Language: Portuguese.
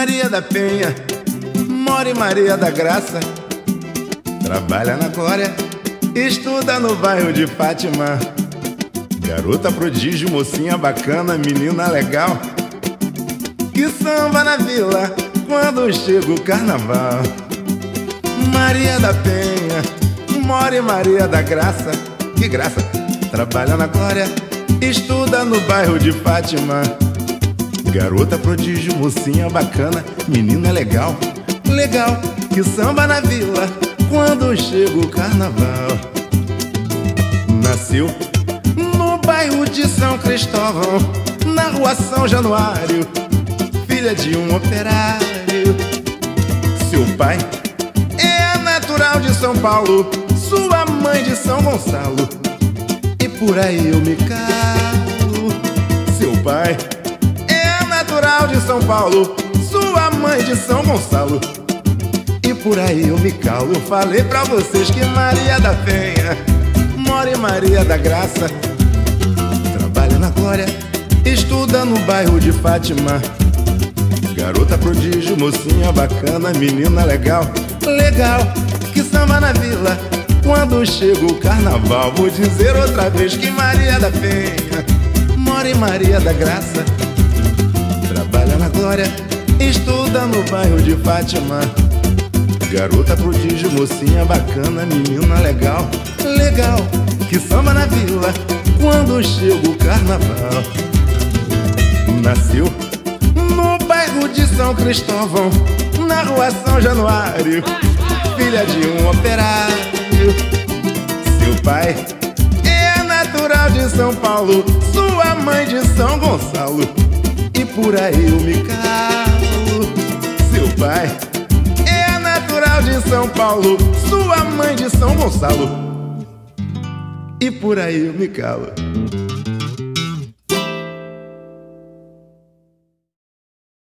Maria da Penha mora em Maria da Graça, trabalha na Glória, estuda no bairro de Fátima. Garota prodígio, mocinha bacana, menina legal, que samba na vila quando chega o carnaval. Maria da Penha mora em Maria da Graça, que graça, trabalha na Glória, estuda no bairro de Fátima. Garota prodígio, mocinha bacana, menina legal, legal, que samba na vila quando chega o carnaval. Nasceu no bairro de São Cristóvão, na rua São Januário, filha de um operário. Seu pai é natural de São Paulo, sua mãe de São Gonçalo, e por aí eu me calo. Seu pai é natural de São Paulo, sua mãe de São Gonçalo, e por aí eu me calo. Eu falei pra vocês que Maria da Penha mora em Maria da Graça, trabalha na Glória, estuda no bairro de Fátima. Garota prodígio, mocinha bacana, menina legal, legal, que samba na vila quando chega o carnaval. Vou dizer outra vez que Maria da Penha mora em Maria da Graça, trabalha na Glória, estuda no bairro de Fátima. Garota prodígio, mocinha bacana, menina legal, legal, que samba na vila quando chega o carnaval. Nasceu no bairro de São Cristóvão, na rua São Januário, filha de um operário. Seu pai é natural de São Paulo, sua mãe de São Gonçalo, e por aí eu me calo. Seu pai é natural de São Paulo, sua mãe de São Gonçalo, e por aí eu me calo.